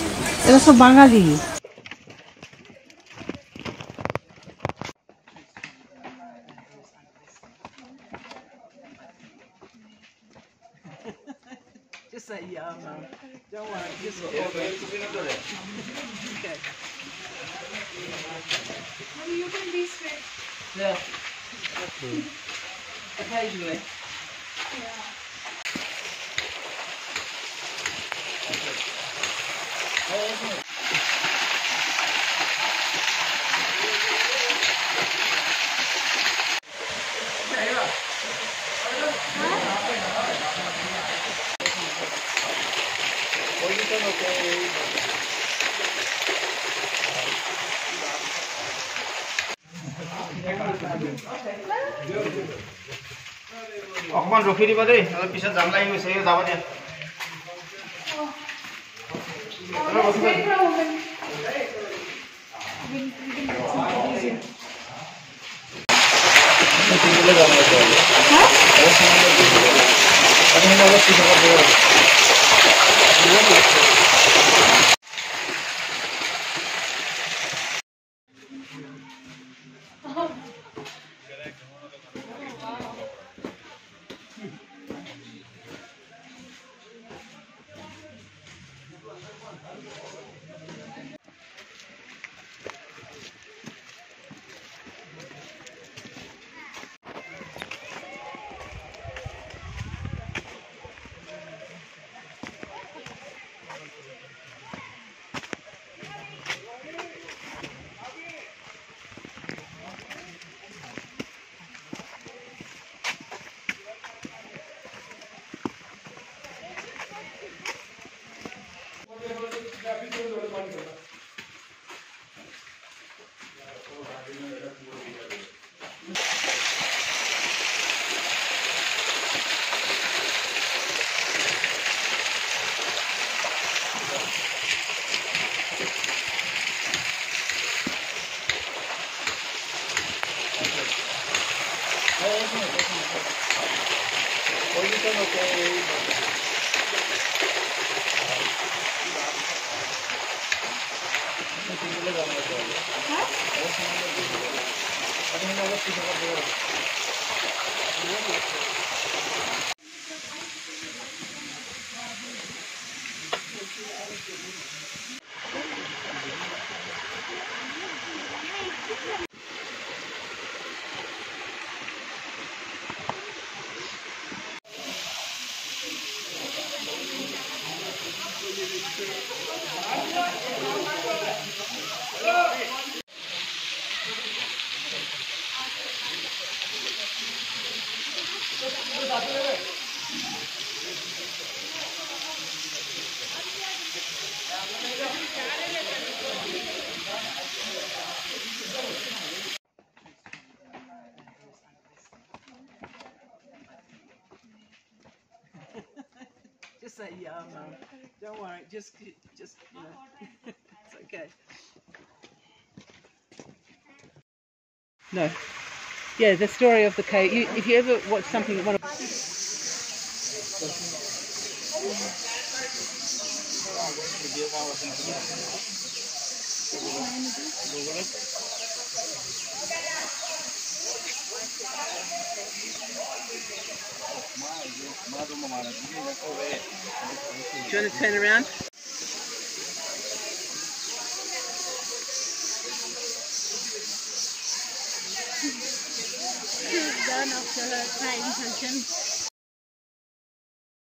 এরা সব বাঙালি। Just say yeah, man. Don't worry. Just okay. Maybe you can be straight. Yeah. Occasionally. Yeah. অকমান ৰখি দিবা দেই, অলপ পিছত জাম লাগি গৈছে, যাব দিয়া। Just say yeah, man. Don't worry. Just you know. It's okay. No. Yeah, the story of the cave. If you ever watch something, one of do you want to turn around? She's done after her time session.